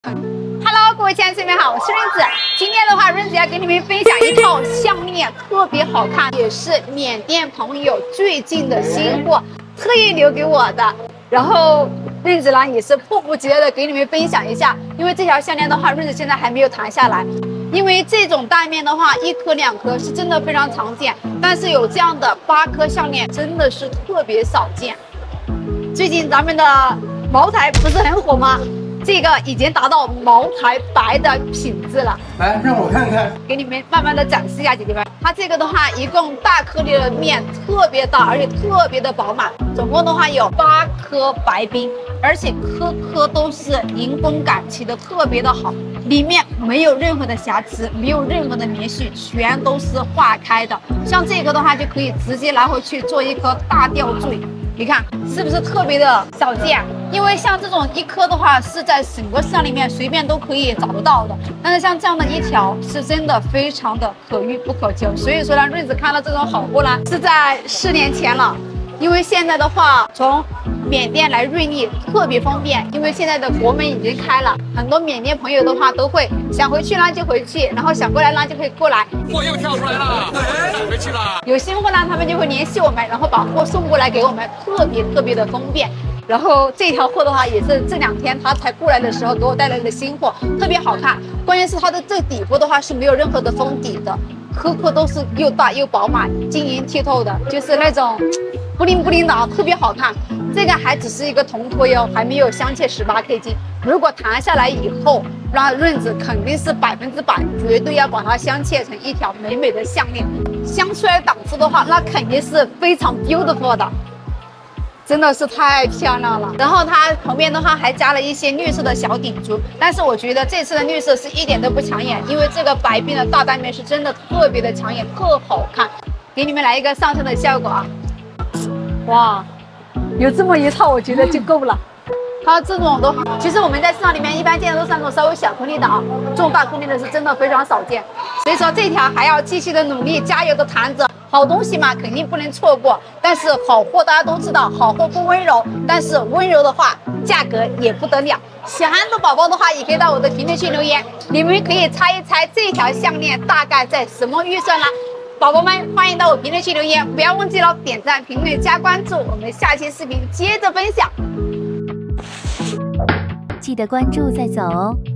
Hello， 各位亲爱的兄弟们好，我是润子。今天的话，润子要跟你们分享一套项链，特别好看，也是缅甸朋友最近的新货，特意留给我的。然后润子呢也是迫不及待的给你们分享一下，因为这条项链的话，润子现在还没有谈下来。因为这种带面的话，1颗2颗是真的非常常见，但是有这样的8颗项链真的是特别少见。最近咱们的茅台不是很火吗？这个已经达到茅台白的品质了。 来，让我看看， 给你们慢慢的展示一下，姐姐们。它这个的话，一共大颗粒的面特别大，而且特别的饱满。总共的话有8颗白冰，而且颗颗都是迎风感漆的，特别的好。里面没有任何的瑕疵，没有任何的棉絮，全都是化开的。像这个的话，就可以直接拿回去做一颗大吊坠。你看是不是特别的少见？因为像这种1颗的话，是在整个市场里面随便都可以找得到的。但是像这样的1条，是真的非常的可遇不可求。所以说呢，润子看到这种好货呢，是在4年前了。因为现在的话，从缅甸来瑞丽特别方便，因为现在的国门已经开了，很多缅甸朋友的话都会想回去呢就回去，然后想过来呢就可以过来。 货又跳出来了，回去了。 有新货呢，他们就会联系我们，然后把货送过来给我们，特别的方便。然后这条货的话，也是这2天他才过来的时候给我带来的新货，特别好看。关键是它的这底部的话是没有任何的封底的，颗颗都是又大又饱满、晶莹剔透的，就是那种布灵布灵的啊，特别好看。这个还只是一个铜托哟，还没有镶嵌18K 金。如果弹下来以后，那润子肯定是100%，绝对要把它镶嵌成一条美美的项链。镶出来的档次的话，那肯定是非常 beautiful 的。真的是太漂亮了，然后它旁边的话还加了一些绿色的小顶珠，但是我觉得这次的绿色是一点都不抢眼，因为这个白边的大带面是真的特别的抢眼，特好看。给你们来一个上身的效果啊！哇，有这么一套我觉得就够了。它这种的话，其实我们在市场里面一般见的都是那种稍微小颗粒的啊，这种大颗粒的是真的非常少见。所以说这条还要继续的努力，加油的谈着。好东西嘛，肯定不能错过。但是好货大家都知道，好货不温柔，但是温柔的话，价格也不得了。喜欢的宝宝的话，也可以到我的评论区留言，你们可以猜一猜这条项链大概在什么预算啦？宝宝们欢迎到我评论区留言，不要忘记了点赞、评论、加关注。我们下期视频接着分享， 记得关注再走哦。